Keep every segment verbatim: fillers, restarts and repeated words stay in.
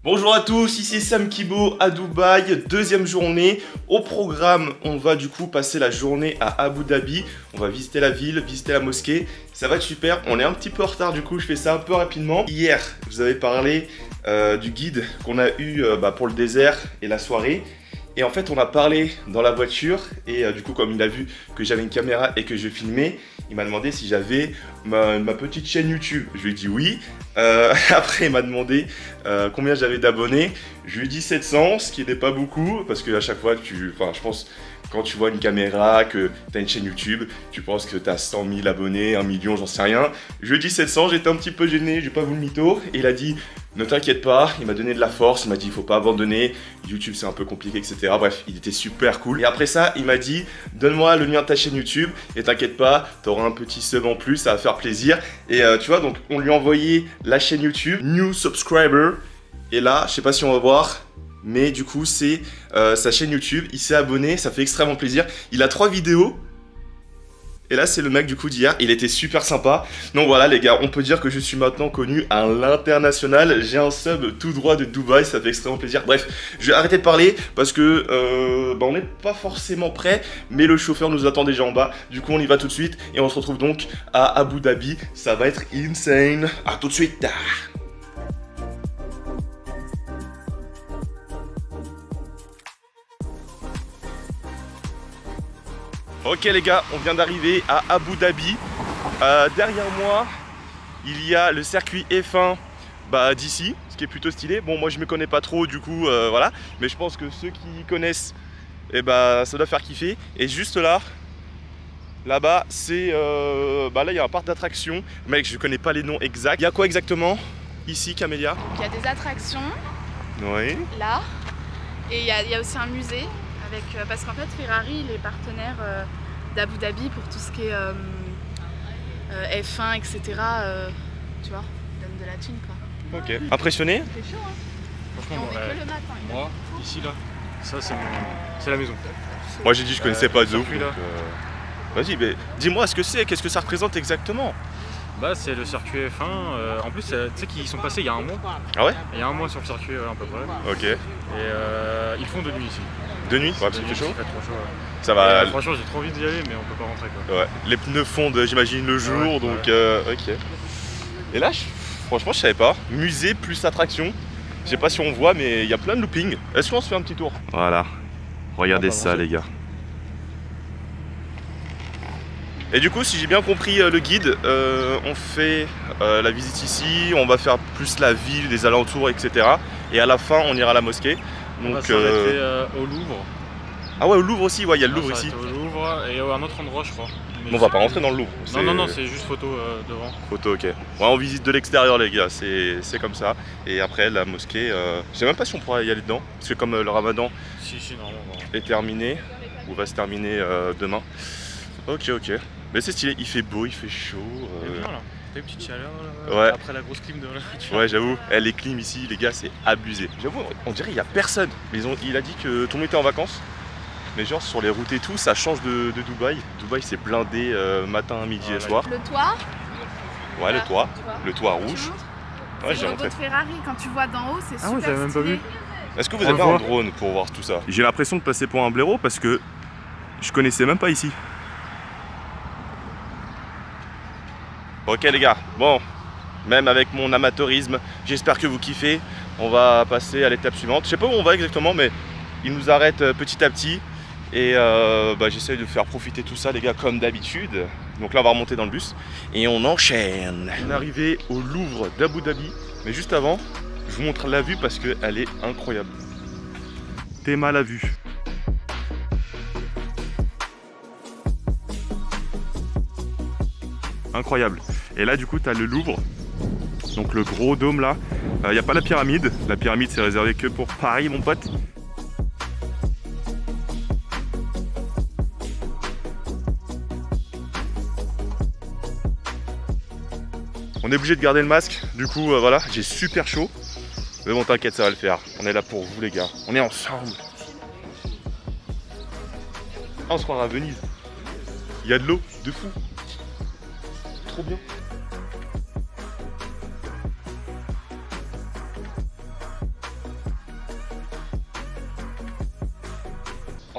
Bonjour à tous, ici Sam Kibo à Dubaï, deuxième journée. Au programme, on va du coup passer la journée à Abu Dhabi. On va visiter la ville, visiter la mosquée. Ça va être super, on est un petit peu en retard du coup, je fais ça un peu rapidement. Hier, je vous avais parlé euh, du guide qu'on a eu euh, bah, pour le désert et la soirée. Et en fait, on a parlé dans la voiture et euh, du coup, comme il a vu que j'avais une caméra et que je filmais, il m'a demandé si j'avais ma, ma petite chaîne YouTube. Je lui ai dit oui. Euh, après, il m'a demandé euh, combien j'avais d'abonnés. Je lui ai dit sept cents, ce qui n'est pas beaucoup parce qu'à chaque fois, tu, enfin, je pense quand tu vois une caméra, que tu as une chaîne YouTube, tu penses que tu as cent mille abonnés, un million, j'en sais rien. Je lui ai dit sept cents, j'étais un petit peu gêné, j'ai pas voulu le mytho. Et il a dit ne t'inquiète pas, il m'a donné de la force, il m'a dit il faut pas abandonner, YouTube c'est un peu compliqué, et cetera. Bref, il était super cool. Et après ça, il m'a dit donne-moi le lien de ta chaîne YouTube et t'inquiète pas, t'auras un petit sub en plus, ça va faire plaisir. Et euh, tu vois, donc on lui a envoyé la chaîne YouTube, New Subscriber. Et là, je sais pas si on va voir, mais du coup c'est euh, sa chaîne YouTube, il s'est abonné, ça fait extrêmement plaisir. Il a trois vidéos. Et là, c'est le mec du coup d'hier, il était super sympa. Donc voilà les gars, on peut dire que je suis maintenant connu à l'international. J'ai un sub tout droit de Dubaï, ça fait extrêmement plaisir. Bref, je vais arrêter de parler parce que euh, bah, on n'est pas forcément prêt, mais le chauffeur nous attend déjà en bas. Du coup, on y va tout de suite et on se retrouve donc à Abu Dhabi. Ça va être insane. À tout de suite. Ok les gars, on vient d'arriver à Abu Dhabi. Euh, derrière moi, il y a le circuit F un bah, d'ici, ce qui est plutôt stylé. Bon, moi je me connais pas trop du coup, euh, voilà. Mais je pense que ceux qui connaissent, eh bah, ça doit faire kiffer. Et juste là, là-bas, c'est... Euh, bah là, il y a un parc d'attractions. Mec, je connais pas les noms exacts. Il y a quoi exactement ici, Camélia? Il y a des attractions, oui. Là. Et il y, a, il y a aussi un musée. Avec, euh, parce qu'en fait Ferrari il est partenaire euh, d'Abu Dhabi pour tout ce qui est euh, euh, F un, et cetera. Euh, tu vois, il donne de la thune quoi. Ok. Impressionné? C'est chaud hein. Franchement, on est ouais, que le matin. moi, ici là, ça c'est mon... la maison. Moi j'ai dit je connaissais euh, pas de ouf. là. Euh... Vas-y, mais dis-moi ce que c'est, qu'est-ce que ça représente exactement? Bah c'est le circuit F un, euh, en plus tu sais qu'ils sont passés il y a un mois. Ah ouais? Il y a un mois sur le circuit euh, à peu près. Ok. Et euh, ils font de nuit ici. De nuit? Ouais, parce de qu'il nuit, fait chaud. Il fait trop chaud. Ouais. Ça va. Et, euh, franchement j'ai trop envie d'y aller mais on peut pas rentrer quoi. Ouais. Les pneus fondent j'imagine le jour, ouais, donc ouais. Euh, ok. Et là, je... franchement je savais pas. Musée plus attraction. Je sais pas si on voit mais il y a plein de loopings. Est-ce qu'on se fait un petit tour? Voilà. Regardez ah, ça les gars. Et du coup, si j'ai bien compris euh, le guide, euh, on fait euh, la visite ici, on va faire plus la ville, les alentours, et cetera. Et à la fin, on ira à la mosquée. On Donc, va s'arrêter euh, au Louvre. Ah ouais, au Louvre aussi, ouais, il y a le on va Louvre ici. Au Louvre et à un autre endroit, je crois. Mais on va pas rentrer dans le Louvre. Non, non, non, c'est juste photo euh, devant. Photo, ok. Ouais, on visite de l'extérieur, les gars, c'est comme ça. Et après, la mosquée, euh... je sais même pas si on pourra y aller dedans, parce que comme euh, le ramadan si, si, non, non. est terminé, ou va se terminer euh, demain. Ok, ok. Mais c'est stylé, il fait beau, il fait chaud. Euh... C'est bien là, t'as une petite chaleur là, ouais. Après la grosse clim de là. Ouais, j'avoue, eh, les clims ici, les gars, c'est abusé. J'avoue, on dirait qu'il n'y a personne. Mais ils ont, il a dit que tout le monde était en vacances. Mais genre sur les routes et tout, ça change de, de Dubaï. Dubaï, c'est blindé euh, matin, midi ah, et soir. Le toit. Ouais, le toit. Le toit rouge. Ouais, j'ai rencontré. Ferrari, quand tu vois d'en haut, c'est super. Ah ouais, j'avais même pas vu. Est-ce que vous avez un drone pour voir tout ça? J'ai l'impression de passer pour un blaireau parce que je connaissais même pas ici. Ok les gars, bon, même avec mon amateurisme, j'espère que vous kiffez. On va passer à l'étape suivante. Je sais pas où on va exactement, mais il nous arrête petit à petit. Et euh, bah, j'essaye de faire profiter tout ça les gars comme d'habitude. Donc là on va remonter dans le bus et on enchaîne. On est arrivé au Louvre d'Abu Dhabi. Mais juste avant, je vous montre la vue parce qu'elle est incroyable. Théma la vue. Incroyable. Et là du coup tu as le Louvre, donc le gros dôme là. Il euh, n'y a pas la pyramide, la pyramide c'est réservé que pour Paris mon pote. On est obligé de garder le masque, du coup euh, voilà, j'ai super chaud. Mais bon t'inquiète, ça va le faire, on est là pour vous les gars, on est ensemble. Ah, on se croirait à Venise, il y a de l'eau, de fou. Trop bien.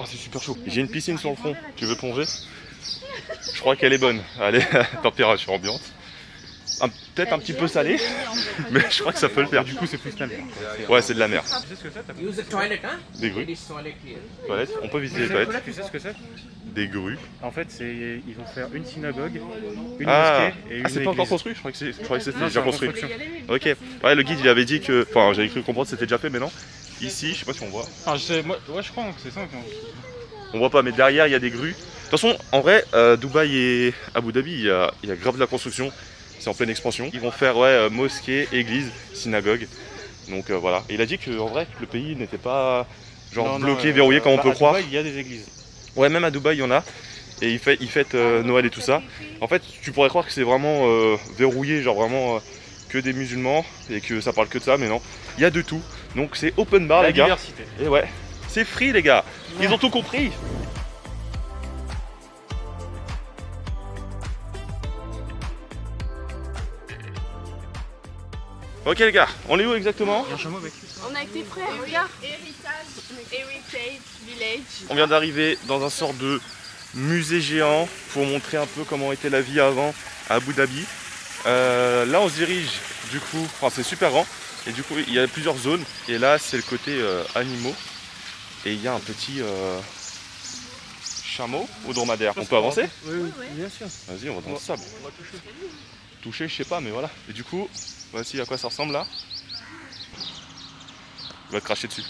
Oh, c'est super chaud. J'ai une piscine sur le fond. Tu veux plonger? Je crois qu'elle est bonne. Allez, température ambiante. Peut-être un petit peu salé, mais je crois que ça peut le faire. Du coup, c'est plus la mer. Ouais, c'est de la mer. Tu sais ce que c'est? Use the toilet, hein? Des grues. Ladies toilet here. Toilettes. On peut visiter les Tu sais- toilettes. Tu sais ce que c'est? Des grues. En fait, c'est ils vont faire une synagogue, une Ah, mosquée et une ah c'est pas église. encore construit? Je crois que c'est- je croyais que c'était Non, déjà c'est en construit. construction. Ok. Ouais, le guide il avait dit que. Enfin, j'avais cru comprendre que c'était déjà fait, mais non. Ici, je sais pas si on voit. Ah, je sais, moi, ouais, je crois que c'est ça. qu'on- On voit pas, mais derrière il y a des grues. De toute façon, en vrai, euh, Dubaï et Abu Dhabi, il y a, il y a grave de la construction. C'est en pleine expansion. Ils vont faire ouais, euh, mosquée, église, synagogue. Donc euh, voilà. Et il a dit que en vrai, le pays n'était pas genre Non, non, bloqué, euh, verrouillé comme on bah, peut à croire. Dubaï, il y a des églises. Ouais, même à Dubaï, il y en a. Et ils fêtent, ils fêtent euh, Noël et tout ça. En fait, tu pourrais croire que c'est vraiment euh, verrouillé, genre vraiment euh, que des musulmans et que ça parle que de ça, mais non. Il y a de tout. Donc c'est open bar, La les gars. diversité. Et ouais, c'est free, les gars. Ils ont tout compris. Ok, les gars, on est où exactement? Il y a un chameau, mec. On a été frères, regarde. Heritage Village. On vient d'arriver dans un sort de musée géant pour montrer un peu comment était la vie avant à Abu Dhabi. Euh, là on se dirige du coup, enfin c'est super grand et du coup il y a plusieurs zones et là c'est le côté euh, animaux et il y a un petit euh, chameau ou dromadaire. On peut avancer? Oui, oui, bien sûr. Vas-y, on va dans le sable. Toucher, je sais pas, mais voilà. Et du coup, voici à quoi ça ressemble là. Il va te cracher dessus.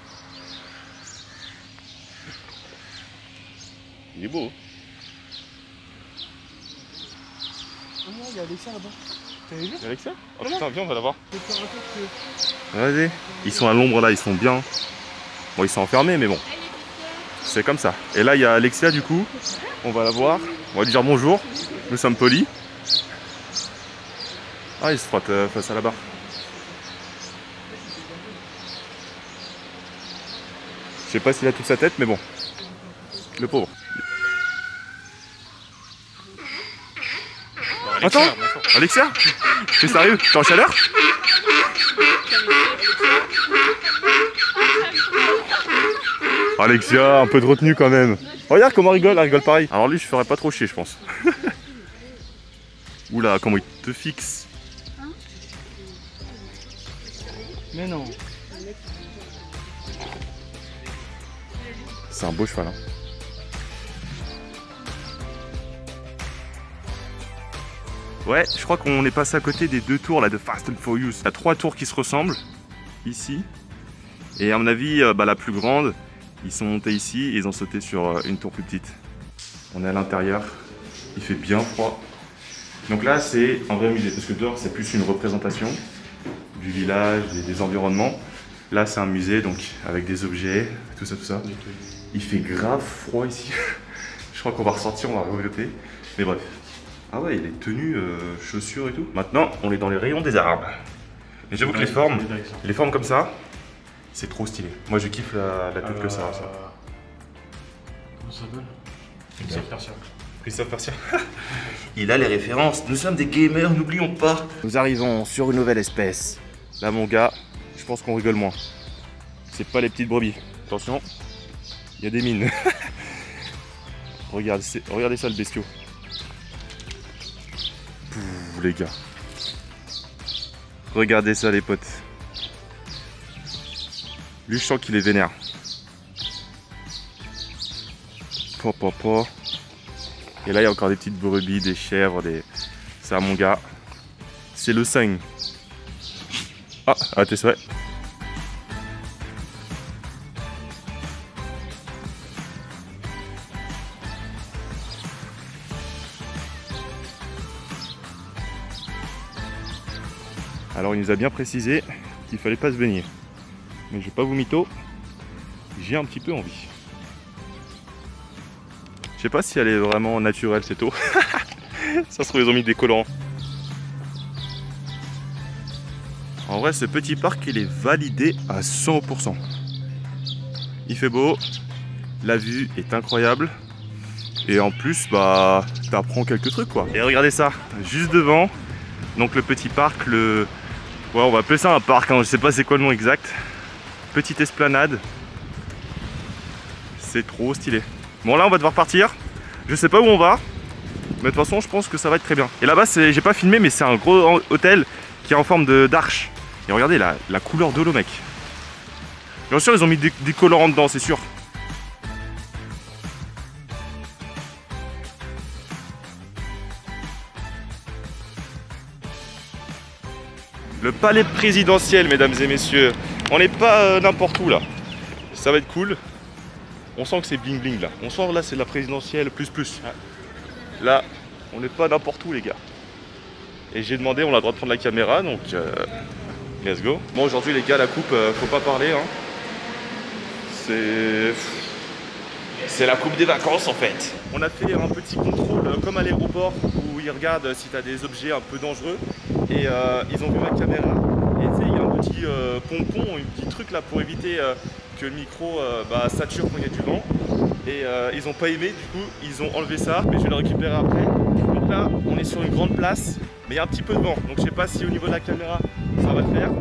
Il est beau. Oh non, il y a Alexa là-bas. T'avais vu? Il y a Alexia? Oh putain, viens, on va la voir. Vas-y. Ils sont à l'ombre là, ils sont bien. Bon, ils sont enfermés, mais bon. C'est comme ça. Et là, il y a Alexia du coup. On va la voir. On va lui dire bonjour. Nous sommes polis. Ah, il se frotte euh, face à la barre. Je sais pas s'il a toute sa tête, mais bon. Le pauvre. Attends, Alexia, t'es sérieux? T'es en chaleur? Alexia, un peu de retenue quand même. Regarde comment elle rigole, elle rigole pareil. Alors lui, je ferais pas trop chier, je pense. Oula, comment il te fixe. Mais non. C'est un beau cheval. Hein. Ouais, je crois qu'on est passé à côté des deux tours là de Fast and Furious. Il y a trois tours qui se ressemblent ici. Et à mon avis, euh, bah, la plus grande, ils sont montés ici et ils ont sauté sur euh, une tour plus petite. On est à l'intérieur, il fait bien froid. Donc là, c'est un vrai musée parce que dehors, c'est plus une représentation du village, des, des environnements. Là, c'est un musée, donc avec des objets, tout ça, tout ça. Il fait grave froid ici. Je crois qu'on va ressortir, on va regretter. Mais bref. Ah ouais, il est tenu, euh, chaussures et tout. Maintenant, on est dans les rayons des arbres. Mais j'avoue que les formes, les formes comme ça, c'est trop stylé. Moi, je kiffe la, la tête que ça. ça. Comment ça s'appelle? Christophe Persia. Christophe Persia. Il a les références. Nous sommes des gamers, n'oublions pas. Nous arrivons sur une nouvelle espèce. Là, mon gars, je pense qu'on rigole moins. C'est pas les petites brebis. Attention, il y a des mines. Regardez, regardez ça, le bestiau. Pouh, les gars. Regardez ça, les potes. Lui, je sens qu'il est vénère. Po, po, po. Et là, il y a encore des petites brebis, des chèvres, des... Ça, mon gars, c'est le cinq. Ah, à tes souhaits. Alors, il nous a bien précisé qu'il fallait pas se baigner. Mais je vais pas vous mytho, j'ai un petit peu envie. Je sais pas si elle est vraiment naturelle cette eau. Ça se trouve, ils ont mis des collants. En vrai, ce petit parc, il est validé à cent pour cent. Il fait beau, la vue est incroyable. Et en plus, bah, t'apprends quelques trucs quoi. Et regardez ça, juste devant, donc le petit parc, le... Ouais, on va appeler ça un parc, hein. Je sais pas c'est quoi le nom exact. Petite esplanade. C'est trop stylé. Bon là on va devoir partir. Je sais pas où on va. Mais de toute façon je pense que ça va être très bien. Et là-bas j'ai pas filmé mais c'est un gros hôtel qui est en forme d'arche. Et regardez la, la couleur de l'eau mec. Bien sûr ils ont mis des, des colorants dedans c'est sûr. Le palais présidentiel mesdames et messieurs. On n'est pas euh, n'importe où là. Ça va être cool. On sent que c'est bling bling là. On sent là c'est la présidentielle plus plus. Là on n'est pas n'importe où les gars. Et j'ai demandé, on a le droit de prendre la caméra donc euh, let's go. Bon aujourd'hui les gars la coupe euh, faut pas parler hein. C'est... C'est la coupe des vacances en fait. On a fait un petit contrôle euh, comme à l'aéroport où ils regardent si tu as des objets un peu dangereux. Et euh, ils ont vu ma caméra. Et tu sais il y a un petit euh, pompon, un petit truc là pour éviter euh, que le micro euh, bah, sature quand il y a du vent. Et euh, ils ont pas aimé, du coup ils ont enlevé ça, mais je vais le récupérer après. Donc là on est sur une grande place, mais il y a un petit peu de vent, donc je sais pas si au niveau de la caméra ça va le faire.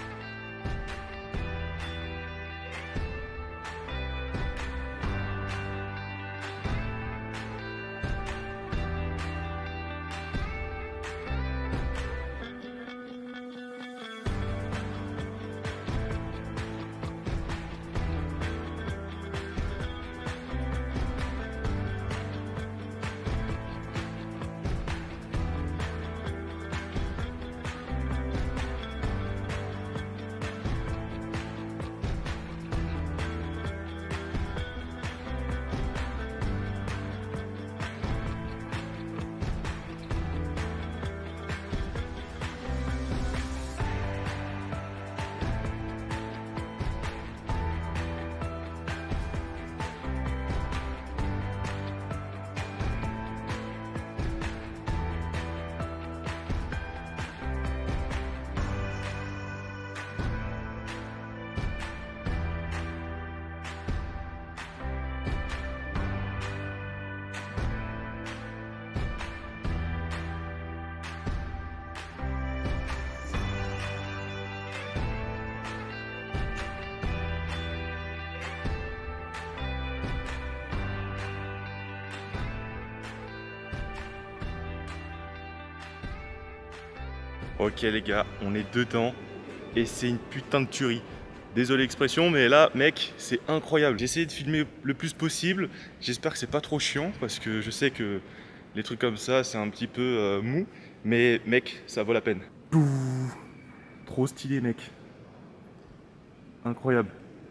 Ok les gars, on est dedans et c'est une putain de tuerie. Désolé l'expression mais là mec c'est incroyable. J'ai essayé de filmer le plus possible. J'espère que c'est pas trop chiant parce que je sais que les trucs comme ça c'est un petit peu euh, mou. Mais mec ça vaut la peine. Pouh, trop stylé mec. Incroyable.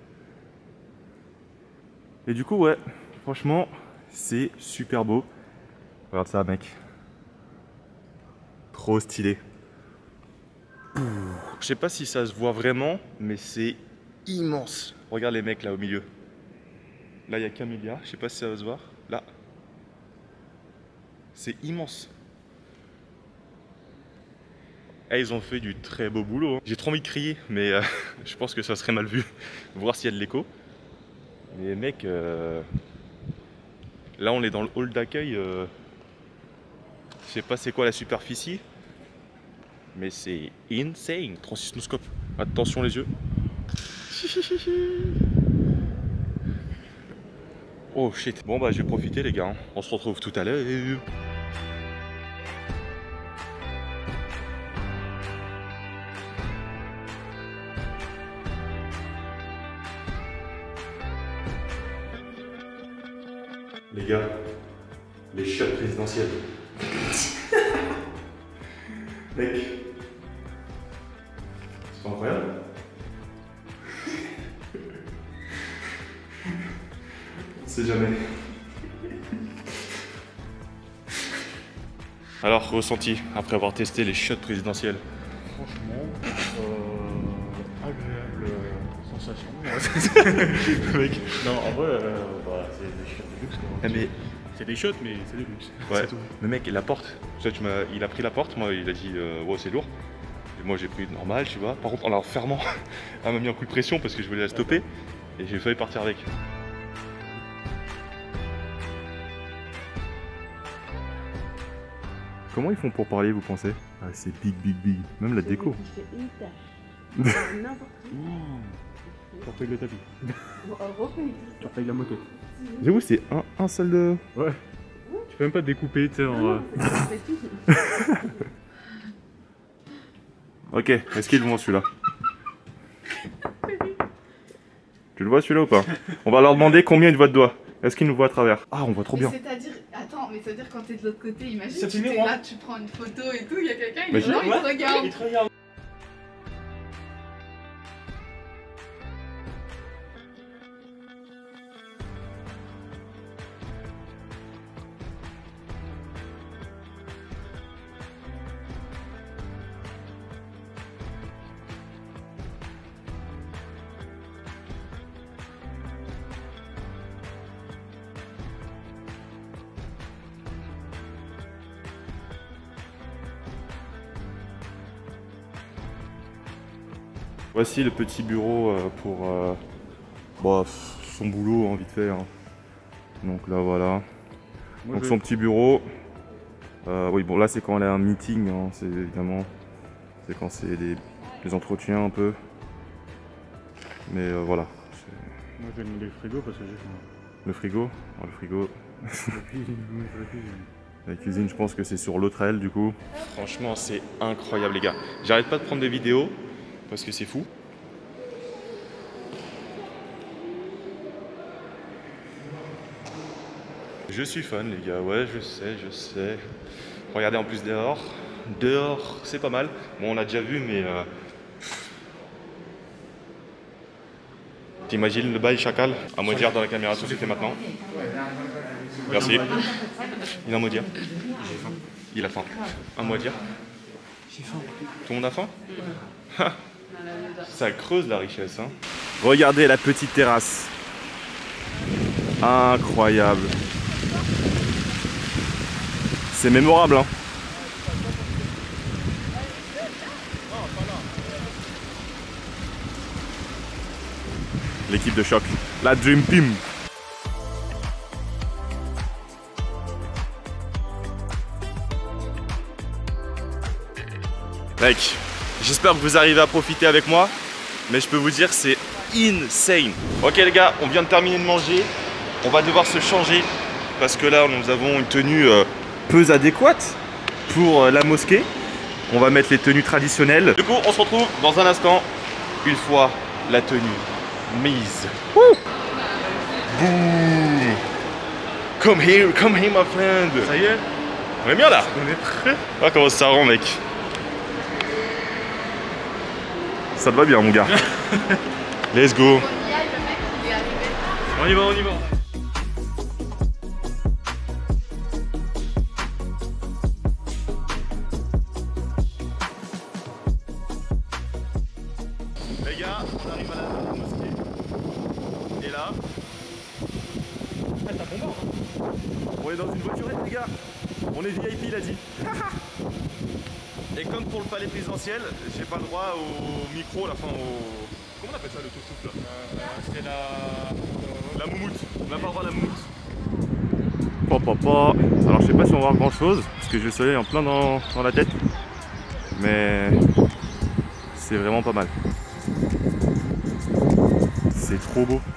Et du coup ouais, franchement c'est super beau. Regarde ça mec. Trop stylé. Je sais pas si ça se voit vraiment, mais c'est immense. Regarde les mecs là au milieu. Là il y a Camélia, je sais pas si ça va se voir. Là. C'est immense. Eh, ils ont fait du très beau boulot. Hein. J'ai trop envie de crier, mais euh, je pense que ça serait mal vu. Voir s'il y a de l'écho. Mais mec, euh... là on est dans le hall d'accueil. Euh... Je sais pas c'est quoi la superficie. Mais c'est insane. Transisnoscope. Attention les yeux. Oh shit. Bon bah je vais profiter les gars. On se retrouve tout à l'heure. Les gars, les chiottes présidentielles. Mec, c'est pas incroyable? On sait jamais. Alors, ressenti après avoir testé les chiottes présidentielles? Franchement, euh, agréable sensation. Mec, non, en vrai, euh, bah, c'est des chiottes de luxe. Ah, mais... C'est des chiottes, mais c'est de luxe. Ouais, tout. Mais mec, la porte, tu tu il a pris la porte, moi il a dit euh, ouais, c'est lourd. Et moi j'ai pris normal, tu vois. Par contre, en la fermant, elle m'a mis un coup de pression parce que je voulais la stopper. Et j'ai failli partir avec. Comment ils font pour parler, vous pensez? Ah, c'est big, big, big. Même la déco. C'est une tâche. N'importe où. Tu repaye le tapis. Refais. Tu repaye la moquette. J'avoue, c'est un, un seul de... Ouais. Tu peux même pas découper, tu sais, en... euh, Ok, est-ce qu'il est bon celui-là? Tu le vois celui-là ou pas? On va leur demander combien ils voient de doigts. Est-ce qu'ils nous voient à travers? Ah, on voit trop bien. C'est-à-dire, attends, mais ça veut dire quand t'es de l'autre côté, imagine, Ça tu filme, t'es moi. là, tu prends une photo et tout, il y a quelqu'un, il Mais est là, il te regarde. Il te regarde. Voici le petit bureau euh, pour euh, bah, son boulot, hein, vite fait. Hein. Donc là, voilà. Moi, Donc je- son petit bureau. Euh, oui, bon, là, c'est quand elle a un meeting, hein, c'est évidemment. C'est quand c'est des, des entretiens un peu. Mais euh, voilà. C'est- Moi je vais demander le frigo parce que j'ai faim. Le frigo. Oh, le frigo. La cuisine, oui, la cuisine. La cuisine, je pense que c'est sur l'autre aile du coup. Franchement, c'est incroyable, les gars. J'arrête pas de prendre des vidéos parce que c'est fou. Je suis fan, les gars. Ouais, je sais, je sais. Regardez en plus dehors. Dehors, c'est pas mal. Bon, on a déjà vu, mais. Euh... T'imagines le bail chacal? À moi dire dans la caméra tout ce fait maintenant. Merci. Il a un mot à dire. Il a faim. Un mot à dire. J'ai faim. Tout le monde a faim? Ça creuse la richesse. Hein. Regardez la petite terrasse. Incroyable. C'est mémorable. Hein. L'équipe de choc. La Dream Team. Mec, j'espère que vous arrivez à profiter avec moi, mais je peux vous dire c'est insane. Ok les gars, on vient de terminer de manger, on va devoir se changer parce que là nous avons une tenue euh, peu adéquate pour euh, la mosquée. On va mettre les tenues traditionnelles. Du coup, on se retrouve dans un instant, une fois la tenue mise. Wouh! Boum! Come here, come here my friend. Ça y est, On est bien là. on est prêt. Ah comment ça rend mec. Ça te va bien mon gars. Let's go. On y a, le mec, il est arrivé. On y va, on y va. Les gars, on arrive à la mosquée. Et là, Ah, t'as bon bord, hein. on est dans une voiturette les gars. On est V I P il a dit. Et comme pour le palais présidentiel, j'ai pas le droit au micro, la fin au... Comment on appelle ça le tout souffle là? C'est la... La moumoute. On n'a pas le droit à la moumoute. Papa. Alors je sais pas si on va voir grand chose, parce que j'ai le soleil en plein dans, dans la tête. Mais c'est vraiment pas mal. C'est trop beau.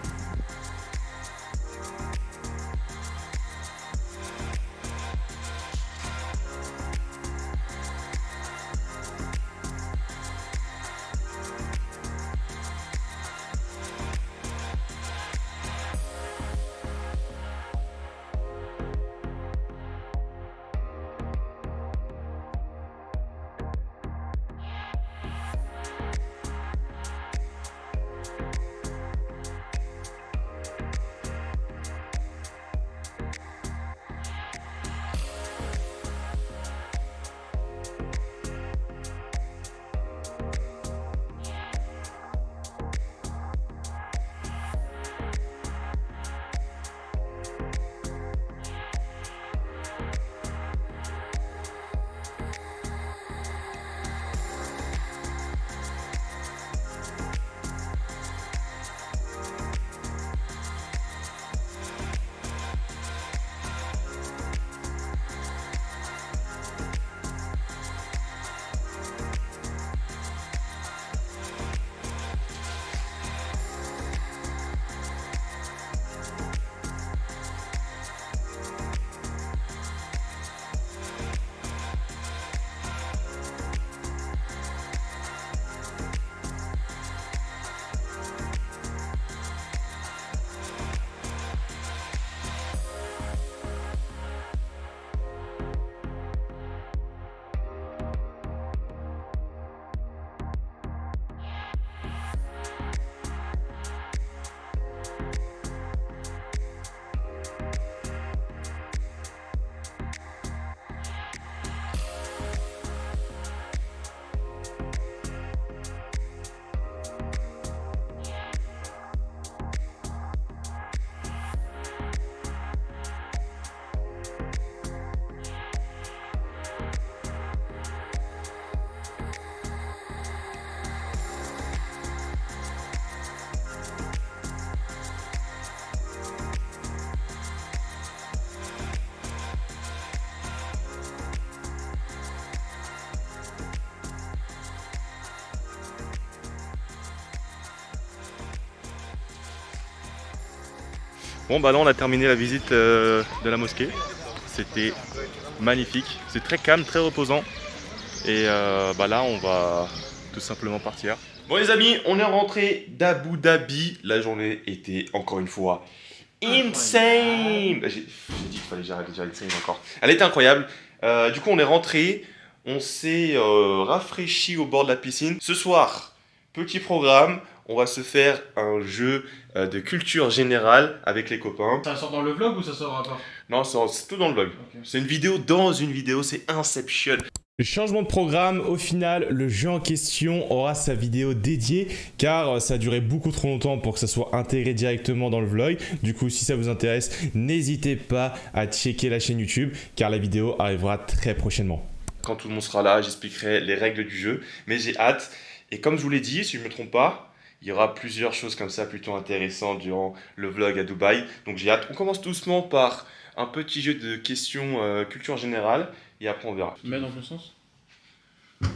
Bon bah là on a terminé la visite euh, de la mosquée. C'était magnifique, c'est très calme, très reposant. Et euh, bah là on va tout simplement partir. Bon les amis, on est rentré d'Abu Dhabi. La journée était encore une fois insane. J'ai dit qu'il fallait que j'arrête de dire insane encore. Elle était incroyable. Euh, du coup on est rentré, on s'est euh, rafraîchi au bord de la piscine. Ce soir, petit programme. On va se faire un jeu euh, de culture générale avec les copains. Ça sort dans le vlog ou ça sort à part? Non, c'est tout dans le vlog. Okay. C'est une vidéo dans une vidéo, c'est Inception. Le changement de programme, au final, le jeu en question aura sa vidéo dédiée car ça a duré beaucoup trop longtemps pour que ça soit intégré directement dans le vlog. Du coup, si ça vous intéresse, n'hésitez pas à checker la chaîne YouTube car la vidéo arrivera très prochainement. Quand tout le monde sera là, j'expliquerai les règles du jeu, mais j'ai hâte. Et comme je vous l'ai dit, si je ne me trompe pas, il y aura plusieurs choses comme ça plutôt intéressantes durant le vlog à Dubaï. Donc j'ai hâte. On commence doucement par un petit jeu de questions euh, culture générale et après on verra. Mais dans quel sens? Oh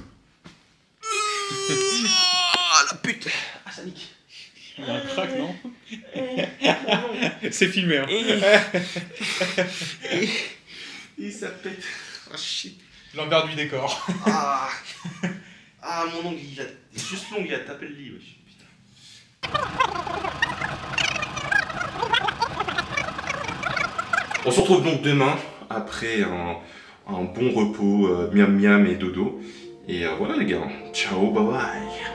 la pute. Ah ça nique. Il y a un crack, non? C'est filmé hein. Et, et ça pète. Ah shit. L'envers du décor. Ah. Ah mon ongle il a... juste l'ongle il a tapé le lit. Wesh. On se retrouve donc demain après un, un bon repos, euh, miam miam et dodo. Et euh, voilà les gars, ciao, bye bye.